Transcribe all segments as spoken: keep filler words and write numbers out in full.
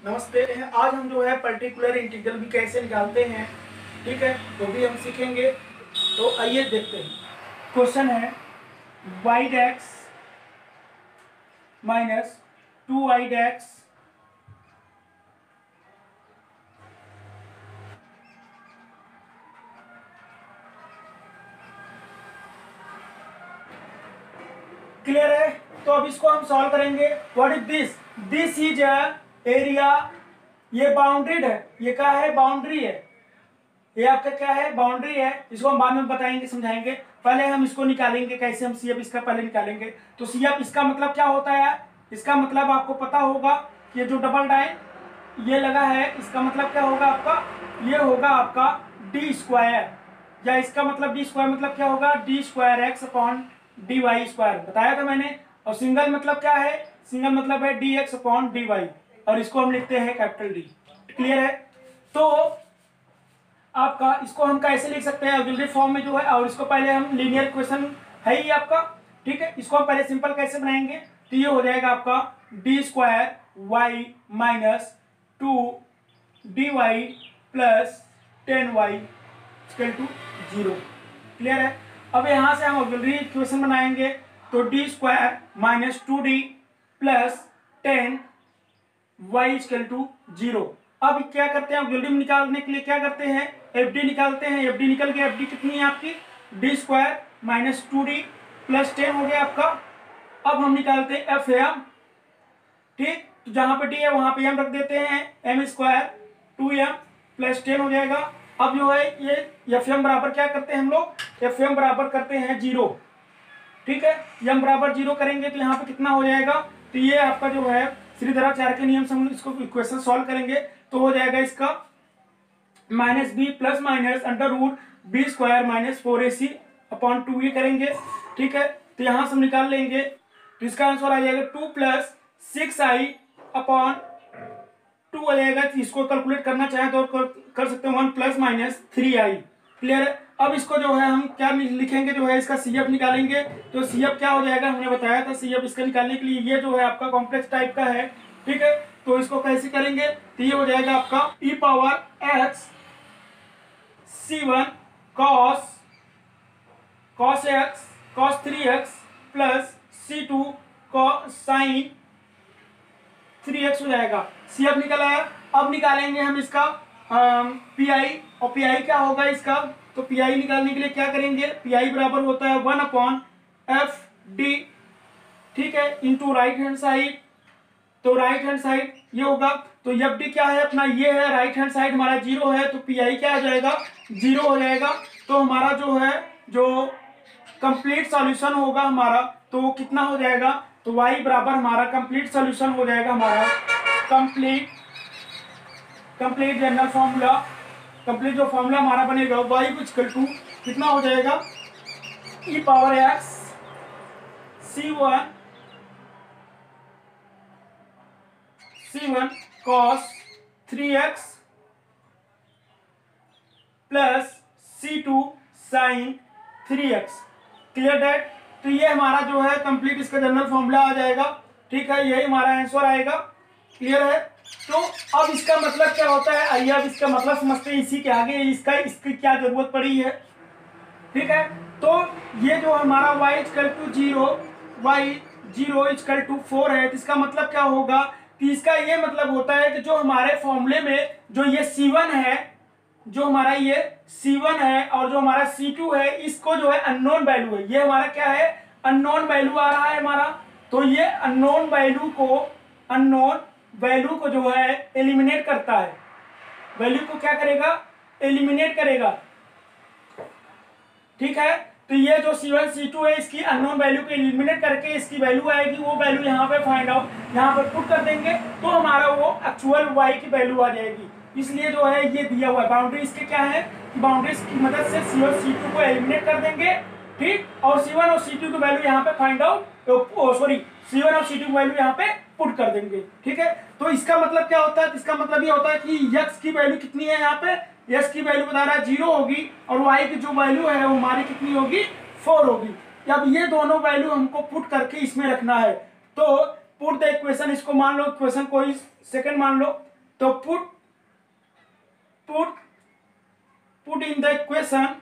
नमस्ते। आज हम जो है पर्टिकुलर इंटीग्रल भी कैसे निकालते हैं, ठीक है, तो भी हम सीखेंगे। तो आइए देखते हैं। क्वेश्चन है y dash minus two y dash clear है। तो अब इसको हम सॉल्व करेंगे। What is this? This is a area. ये बाउंड्रीड है। ये क्या है? बाउंड्री है। ये आपका क्या है? बाउंड्री है। इसको हम बाद में बताएंगे, समझाएंगे। पहले हम इसको निकालेंगे कैसे। हम सी एफ इसका पहले निकालेंगे। तो सी एफ इसका मतलब क्या होता है? इसका मतलब आपको पता होगा कि ये जो डबल डाइन ये लगा है, इसका मतलब क्या होगा आपका? ये होगा आपका डी स्क्वायर, या इसका मतलब डी स्क्वायर मतलब क्या होगा? D square x upon d y square बताया था मैंने। और सिंगल मतलब क्या है? सिंगल मतलब है d x upon d y, और इसको हम लिखते हैं कैपिटल डी। क्लियर है? तो आपका इसको हम कैसे लिख सकते हैं ऑक्सिलरी फॉर्म में जो है, और इसको पहले हम लीनियर इक्वेशन है ही आपका, ठीक है। इसको हम पहले सिंपल कैसे बनाएंगे? तो ये हो जाएगा आपका d square y minus two d y plus ten y equal to zero. Clear है? अब यहां से हम ऑक्सिलरी इक्वेशन बनाएंगे। तो d square minus two d plus ten y equal to zero. अब क्या करते हैं? ऑक्सिलरी निकालने के लिए क्या करते हैं? एफ डी निकालते हैं। एफ डी निकल गया। एफ डी कितनी है आपकी? D square minus two d plus ten हो गया आपका। अब हम निकालते हैं एफ एम, ठीक। तो जहां पे डी है वहां पे एम रख देते हैं। M square two m plus ten हो जाएगा। अब जो है ये एफ एम बराबर क्या करते हैं हम लोग? एफ एम बराबर करते हैं जीरो, ठीक है। एम बराबर जीरो करेंगे तो यहाँ पे कितना हो जाएगा? तो ये आपका जो है श्रीधराचार्य के नियम से हम इसको इक्वेशन सॉल्व करेंगे तो हो जाएगा इसका minus b plus minus under root b square minus four a c upon two a करेंगे, ठीक है। तो यहाँ से हम निकाल लेंगे तो इसका आंसर आ जाएगा two plus six i upon two आ जाएगा। तो इसको कैलकुलेट करना चाहे तो कर, कर सकते हैं one plus minus three i. Clear है? अब इसको जो है हम क्या लिखेंगे? जो है इसका सी एफ निकालेंगे। तो सी एफ क्या हो जाएगा? हमने बताया था सी एफ इसका निकालने के लिए ये जो है आपका कॉम्प्लेक्स टाइप का है, ठीक है। तो इसको कैसे करेंगे? तो ये हो जाएगा आपका ई पावर एक्स सी one cos cos x cos three x plus सी टू साइन थ्री एक्स हो जाएगा। सी एफ निकल आया। अब निकालेंगे हम इसका पी आई, और पी आई क्या होगा इसका? तो पी आई निकालने के लिए क्या करेंगे? पी आई बराबर होता है वन अपॉन एफ डी, ठीक है, इंटू राइट हैंड साइड। तो राइट हैंड साइड ये होगा। तो एफ डी क्या है अपना? ये है। राइट हैंड साइड हमारा जीरो है तो पी आई क्या हो जाएगा? जीरो हो जाएगा। तो हमारा जो है जो कंप्लीट सॉल्यूशन होगा हमारा तो कितना हो जाएगा? तो y बराबर हमारा कंप्लीट सॉल्यूशन हो जाएगा हमारा complete complete general formula. Complete जो फॉर्मूला हमारा बनेगा y इक्वल टू कितना हो जाएगा? ई power x C one c one cos three x plus C two sine three x. Clear that? तो ये हमारा जो है कंप्लीट इसका जनरल फॉर्मूला आ जाएगा, ठीक है। यही हमारा आंसर आएगा। क्लियर है? तो अब इसका मतलब क्या होता है? आइए अब इसका मतलब समझते हैं। इसी के आगे इसका इसकी क्या जरूरत पड़ी है, ठीक है। तो ये जो हमारा y equal to zero y zero equal to four है, तो इसका मतलब क्या होगा? कि इसका ये मतलब होता है कि जो हमारे फॉर्मूले में जो ये सी वन है, जो हमारा ये सी वन है और जो हमारा सी टू है, इसको जो है अननोन वैल्यू है। ये हमारा क्या है? अननोन वैल्यू आ रहा है हमारा। तो ये अननोन वैल्यू को अननोन वैल्यू को जो है एलिमिनेट करता है। वैल्यू को क्या करेगा? एलिमिनेट करेगा, ठीक है। तो ये जो सी वन सी टू है इसकी अननोन वैल्यू को एलिमिनेट करके इसकी वैल्यू आएगी। वो वैल्यू यहाँ पे फाइंड आउट यहाँ पर पुट कर देंगे तो हमारा वो एक्चुअल y की वैल्यू आ जाएगी। इसलिए जो है ये दिया हुआ है। बाउंड्री इसके क्या है? बाउंड्रीज की मदद से सी वन सी टू को एलिमिनेट कर देंगे, ठीक। और सी वन और सी टू की वैल्यू यहाँ पे find out sorry c one और सी टू की वैल्यू यहाँ पे पुट कर देंगे, ठीक है। तो इसका मतलब क्या होता है? इसका मतलब ये होता है कि x की वैल्यू कितनी है? यहाँ पे x की वैल्यू बता रहा है जीरो होगी और y की जो वैल्यू है वो हमारी कितनी होगी? फोर होगी। अब ये दोनों वैल्यू हमको पुट करके इसमें रखना है। तो पुट द इक्वेशन, इसको मान लो इक्वेशन कोई सेकंड मान लो। तो put put put in the equation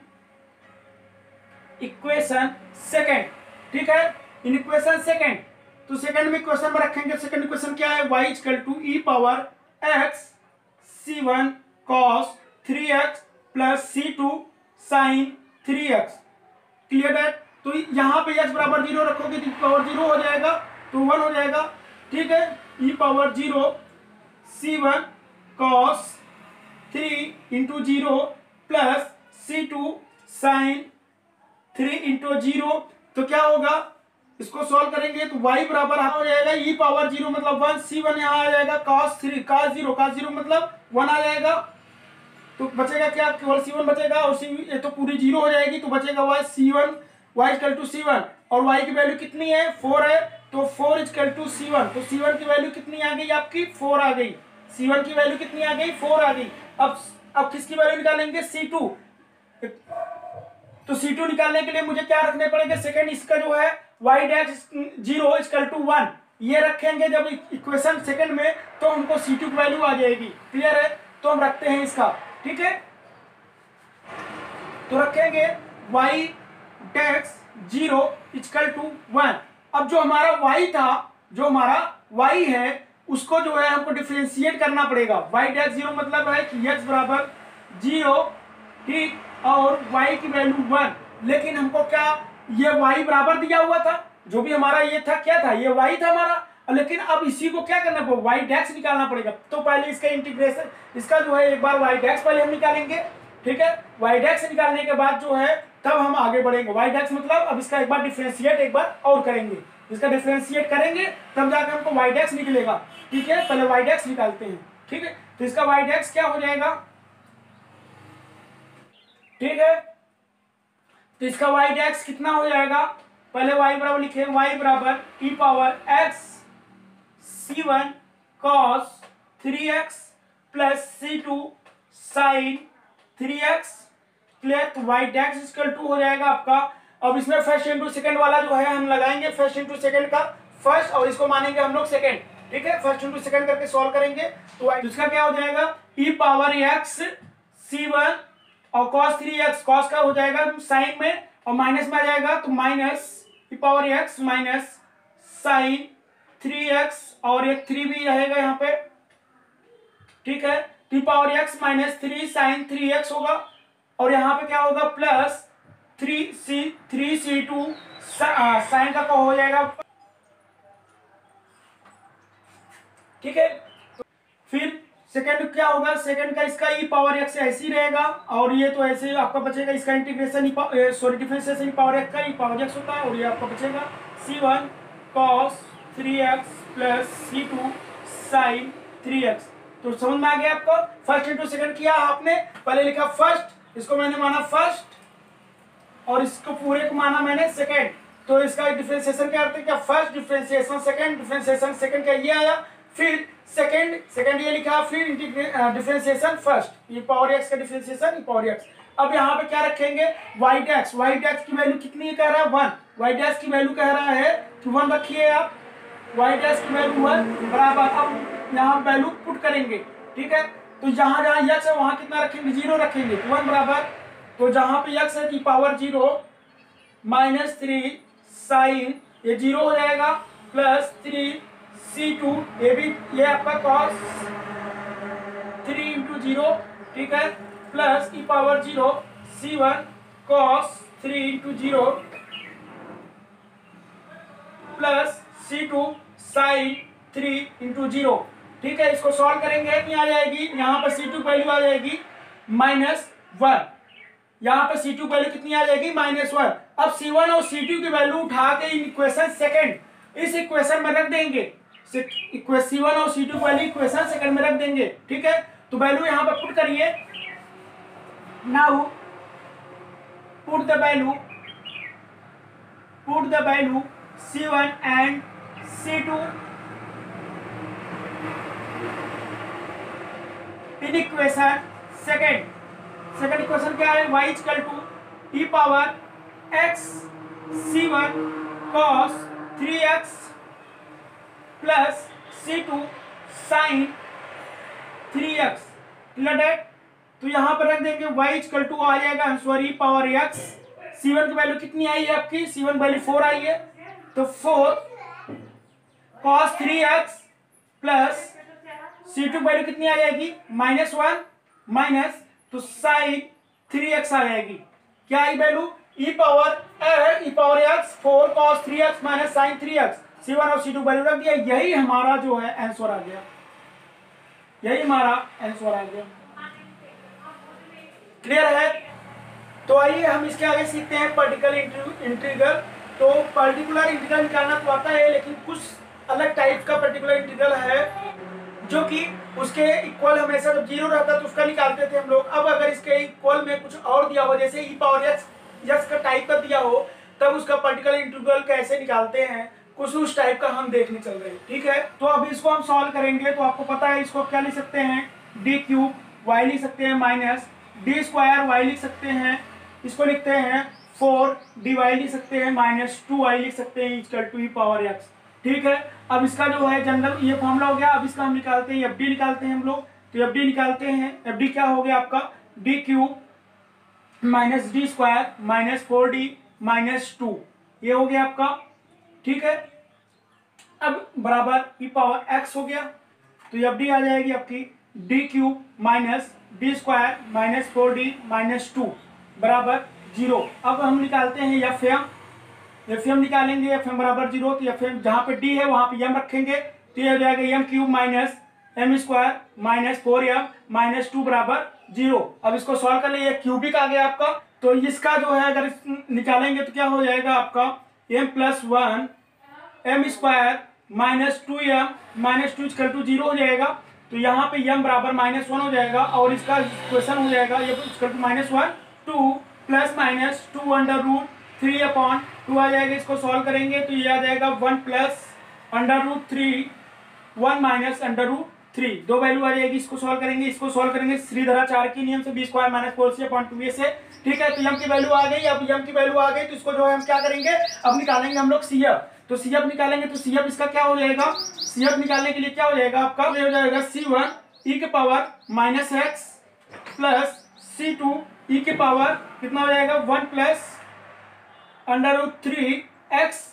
equation second, ठीक है, इन इक्वेशन सेकेंड। तो सेकंड में इक्वेशन में रखेंगे, सेकंड इक्वेशन क्या है, y equal to E power x C one cos three x plus C two sine three x. Clear है? तो यहाँ पे x बराबर जीरो रखोगे तो पावर जीरो हो जाएगा, तो वन हो जाएगा, ठीक है। ई पावर जीरो सी one cos three into zero plus सी two sine three into zero. तो क्या होगा, इसको सॉल्व करेंगे तो y बराबर हो जाएगा ई पावर जीरो मतलब वन, सी वन यहाँ आ जाएगा cos three, cos zero, cos zero मतलब वन आ जाएगा। तो बचेगा क्या, केवल सी वन बचेगा और सी ये तो पूरी जीरो हो जाएगी, तो बचेगा y C one, y equal to C one, और y की वैल्यू कितनी है, फोर है, तो four equal to C one. तो सी वन की वैल्यू कितनी आ गई आपकी, फोर आ गई। सी वन की वैल्यू कितनी आ गई, फोर आ गई। अब अब किसकी वैल्यू निकालेंगे, सी टू। तो सी टू निकालने के लिए मुझे क्या रखने पड़ेंगे, सेकंड इसका जो है y dash zero equal to one, ये रखेंगे जब इक्वेशन सेकंड में, तो हमको सी टू की वैल्यू आ जाएगी। क्लियर है? तो हम रखते हैं इसका, ठीक है। तो रखेंगे y dash zero equal to one. अब जो हमारा y था, जो हमारा y है, उसको जो है हमको डिफरेंशिएट करना पड़ेगा। y डैश जीरो मतलब है कि x बराबर जीरो, ठीक, और y की वैल्यू वन। लेकिन हमको क्या, ये y बराबर दिया हुआ था, जो भी हमारा ये था, क्या था, ये y था हमारा। लेकिन अब इसी को क्या करना पड़ेगा, y डैश निकालना पड़ेगा। तो पहले इसका इंटीग्रेशन, इसका जो है एक बार y डैश पहले हम निकालेंगे, ठीक है। y डैश निकालने के बाद जो है तब हम आगे बढ़ेंगे। y डैश मतलब अब इसका एक बार डिफरेंशिएट एक बार और करेंगे, इसका डिफरेंशिएट करेंगे तब जाकर हमको y डैश निकलेगा, ठीक है। पहले y डैश निकालते हैं, ठीक है। तो इसका y डैश क्या हो जाएगा, ठीक है। तो इसका y डैश कितना हो जाएगा, पहले y बराबर लिखे, y बराबर ई पावर x सी one cos three x plus सी two sine three x. Clear? तो y डैश इक्वल टू हो जाएगा आपका। अब इसमें फर्स्ट इंटू सेकंड वाला जो है हम लगाएंगे, फर्स्ट इंटू सेकंड का फर्स्ट, और इसको मानेंगे हम लोग सेकंड, ठीक है। फर्स्ट इंटू सेकंड करके सॉल्व करेंगे तो इसका क्या हो जाएगा, ई पावर एक्स सी वन और cos थ्री एक्स, cos का हो जाएगा साइन में और माइनस में आ जाएगा, तो minus E power X minus sine three X, और एक थ्री भी रहेगा यहाँ पे, ठीक है। ई power X minus three sine three X होगा, और यहाँ पे क्या होगा, plus three C three C two sine का क्या हो जाएगा, ठीक है। फिर सेकंड क्या होगा, सेकंड का इसका ई पावर एक्स ऐसे ही रहेगा, और ये तो ऐसे ही आपका बचेगा, इसका integration sorry differentiation E power X का ई पावर एक्स होता है, और ये आपका बचेगा C one cos three x plus सी टू साइन थ्री एक्स। तो समझ में आ गया आपको। फर्स्ट इंटू सेकंड किया आपने, पहले लिखा फर्स्ट, इसको मैंने माना फर्स्ट, और इसको पूरे को माना मैंने सेकंड। तो इसका डिफरेंशिएशन क्या करते हैं, क्या first differentiation second, differentiation second का ये आया, फिर सेकंड सेकंड ये लिखा, फिर डिफरेंशिएशन फर्स्ट, ये पावर एक्स का डिफरेंशिएशन ये पावर एक्स। अब यहाँ पे क्या रखेंगे, y डैश, y डैश की वैल्यू कितनी कह रहा है, वन। y डैश की वैल्यू कह रहा है कि वन रखिए आप, y डैश की वैल्यू वन बराबर, अब यहाँ वैल्यू पुट करेंगे, ठीक है। तो जहाँ जहाँ x है वहाँ कितना रखेंगे, जीरो रखेंगे, तो वन बराबर, तो जहाँ पे x है की power zero minus three sine, ये जीरो हो जाएगा, प्लस थ्री सी टू, ये भी ये आपका कॉस थ्री इंटू जीरो, ठीक है, प्लस ई पावर जीरो सी one cos three into zero plus सी two sine three into zero, ठीक है। इसको सॉल्व करेंगे, नहीं आ जाएगी, यहाँ पर सी टू वैल्यू आ जाएगी माइनस वन, यहाँ पर सी टू वैल्यू कितनी आ जाएगी, माइनस वन। अब सी वन और सी टू की वैल्यू उठा के इक्वेशन सेकंड इस इक्वेशन में रख देंगे, सी वन और सी टू वैल्यू इक्वेशन सेकंड में रख देंगे, ठीक है। तो वैल्यू यहाँ पर पुट करिए, now put the value put the value C one and C two in equation second. Second equation क्या है, y equal to E power x C one cos three x plus C two sine three X डेट। तो यहाँ पर रख देंगे y equal to आ जाएगा आंसर ई पावर एक्स। सी वन की वैल्यू कितनी आई है आपकी, सी वन वैल्यू फोर आई है, तो four cos three x plus सी टू वैल्यू कितनी आ जाएगी माइनस वन माइनस तो साइन थ्री एक्स आ जाएगी। क्या आई value E power E power X four cos three X minus sine three X. सी वन और सी टू वैल्यू रख दिया, यही हमारा जो है आंसर आ गया, यही हमारा आंसर आ गया। क्लियर है? तो आइए हम इसके आगे सीखते हैं पर्टिकुलर इंटीग्रल। तो पर्टिकुलर इंटीग्रल निकालना तो आता है, लेकिन कुछ अलग टाइप का पर्टिकुलर इंटीग्रल है जो कि उसके इक्वल हमेशा जब जीरो रहता है तो उसका निकालते थे हम लोग। अब अगर इसके इक्वल में कुछ और दिया हो, जैसे ई पावर एक्स एक्स का टाइप का दिया हो, तब उसका पर्टिकुलर इंटीग्रल कैसे निकालते हैं, कुछ उस टाइप का हम देखने चल रहे हैं। ठीक है, तो अब इसको हम सॉल्व करेंगे। तो आपको पता है इसको क्या लिख सकते हैं, डी क्यूब वाई लिख सकते हैं माइनस डी स्क्वायर वाई लिख सकते हैं, इसको लिखते हैं फोर डी वाई लिख सकते हैं माइनस टू वाई लिख सकते हैं equal to E power X. ठीक है, अब इसका जो है जनरल ये फॉर्मूला हो गया। अब इसका हम निकालते हैं, एफ डी निकालते हैं हम लोग। तो एफ डी निकालते हैं, एफ डी क्या हो गया आपका, D cube minus D square minus four D minus two, ये हो गया आपका। ठीक है, अब बराबर ई पावर एक्स हो गया। तो एफ डी आ जाएगी आपकी D cube minus D square minus four D minus two बराबर जीरो। अब हम निकालते हैं एफ एम, एफ एम निकालेंगे, एफ एम बराबर जीरो। तो एफ एम जहाँ पे डी है वहाँ पे एम रखेंगे, तो ये हो जाएगा M cube minus M square minus four M minus two बराबर जीरो। अब इसको सॉल्व कर लिए, क्यूबिक आ गया आपका। तो इसका जो है अगर निकालेंगे तो क्या हो जाएगा आपका M plus one M square minus two M minus two equal to zero हो जाएगा। तो यहाँ पे एम बराबर माइनस वन हो जाएगा और इसका क्वेश्चन हो जाएगा ये equal to minus one two plus minus two under root three upon two आ जाएगा। इसको सॉल्व करेंगे तो ये आ जाएगा one plus under root three one minus under root three, दो वैल्यू आ जाएगी। इसको सॉल्व करेंगे, इसको सॉल्व करेंगे श्रीधरा चार के नियम से B square minus four C upon two A से। ठीक है, तो यम की वैल्यू आ गई। अब यम की वैल्यू आ गई तो इसको जो है हम क्या करेंगे, अब निकालेंगे हम लोग सी एफ। तो सी एफ निकालेंगे तो सी एफ इसका क्या हो जाएगा, सी एफ निकालने के लिए क्या हो जाएगा आपका, ये हो जाएगा सी वन ई के पावर माइनस एक्स प्लस सी टू ई के पावर कितना हो जाएगा one plus under root three x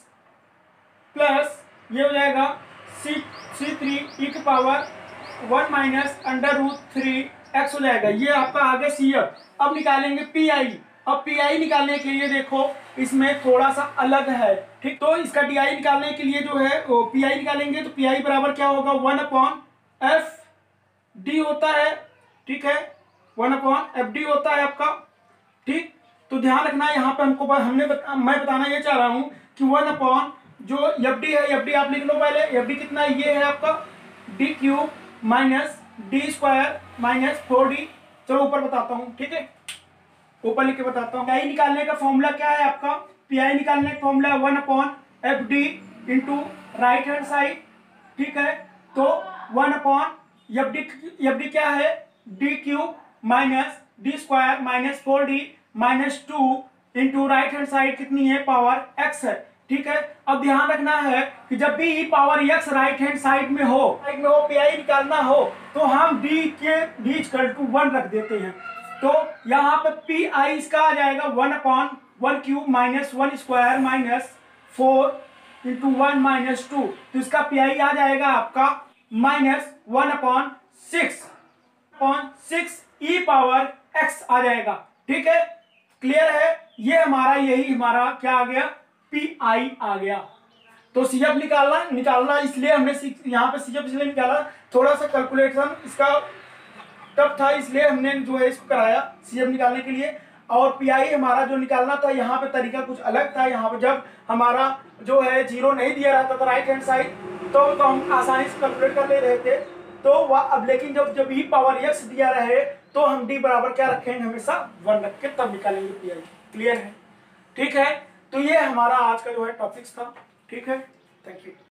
plus ये हो जाएगा सी सी थ्री ई के power one minus under root three x हो जाएगा। ये आपका आगे सी एफ। अब निकालेंगे पी आई। अब पी आई निकालने के लिए देखो इसमें थोड़ा सा अलग है। ठीक, तो इसका डी आई निकालने के लिए जो है वो पी आई निकालेंगे तो पी आई बराबर क्या होगा वन अपॉन एफ डी होता है। ठीक है, वन अपॉन एफ डी होता है आपका। ठीक, तो ध्यान रखना यहाँ पे हमको हमने बता, मैं बताना ये चाह रहा हूँ कि वन अपॉन जो एफ डी है, एफ डी आप लिख लो पहले। एफ डी कितना ये है आपका D cube minus D square minus four D. चलो ऊपर बताता हूँ, ठीक है, ऊपर लिख के बताता हूँ। पी आई निकालने का फॉर्मूला क्या है आपका, पी आई निकालने का formula one upon F D into right hand side. ठीक है, तो one upon F D F D क्या है D cube minus D square minus four D minus two into right hand side कितनी है power x है। ठीक है, अब ध्यान रखना है कि जब भी E power X right hand side में हो साइड में हो पी आई निकालना हो तो हम डी के डी इक्वल टू वन रख देते हैं। तो यहाँ पे पी आई इसका आ जाएगा one upon one cube minus one square minus four into one minus two. तो इसका पी आई आ जाएगा आपका minus one upon six upon six E power X आ जाएगा। ठीक है, क्लियर है? ये हमारा यही हमारा क्या आ गया पी आई आ गया। तो सी एफ निकालना निकालना इसलिए हमने यहाँ पे सी एफ इसलिए निकाला, थोड़ा सा कैलकुलेशन इसका टफ था इसलिए हमने जो है इसको कराया सी एफ निकालने के लिए। और पी आई हमारा जो निकालना था यहाँ पे तरीका कुछ अलग था। यहाँ पे जब हमारा जो है जीरो नहीं दिया रहता था राइट हैंड साइड तो, तो हम आसानी से कैलकुलेट कर ले रहे थे। तो वह अब लेकिन जब जब ई पावर एक्स दिया रहे तो हम डी बराबर क्या रखेंगे हमेशा वन रख के तब निकालेंगे पी आई। क्लियर है? ठीक है, तो ये हमारा आज का जो है टॉपिक्स था। ठीक है, थैंक यू।